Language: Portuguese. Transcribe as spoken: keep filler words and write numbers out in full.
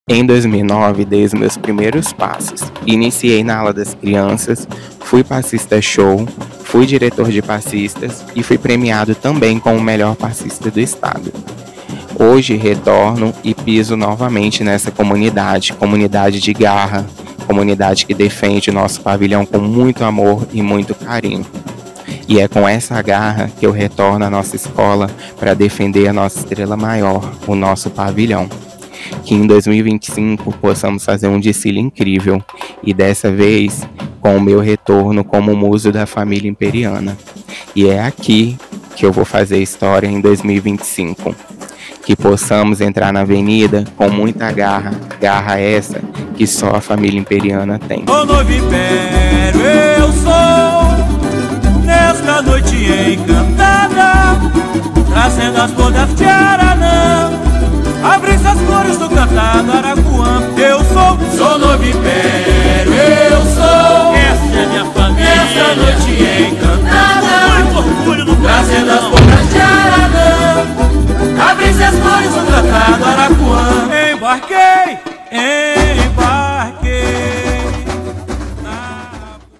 Em dois mil e nove, dei os meus primeiros passos. Iniciei na ala das crianças, fui passista show, fui diretor de passistas e fui premiado também como o melhor passista do estado. Hoje retorno e piso novamente nessa comunidade, comunidade de garra, comunidade que defende o nosso pavilhão com muito amor e muito carinho. E é com essa garra que eu retorno à nossa escola para defender a nossa estrela maior, o nosso pavilhão. Que em dois mil e vinte e cinco possamos fazer um desfile incrível e dessa vez com o meu retorno como muso da família imperiana. E é aqui que eu vou fazer história em dois mil e vinte e cinco. Que possamos entrar na avenida com muita garra, garra essa que só a família imperiana tem. O novo império eu sou, nesta noite encantada, trazendo as bodas de Aranã, abre-se as cores do cantado Aracuã. Eu sou, sou novo império, eu sou, essa é minha família, nesta noite encantada, muito orgulho do trazendo as bodas de Aranã, abre-se as cores do cantado Aracuã. Embarquei em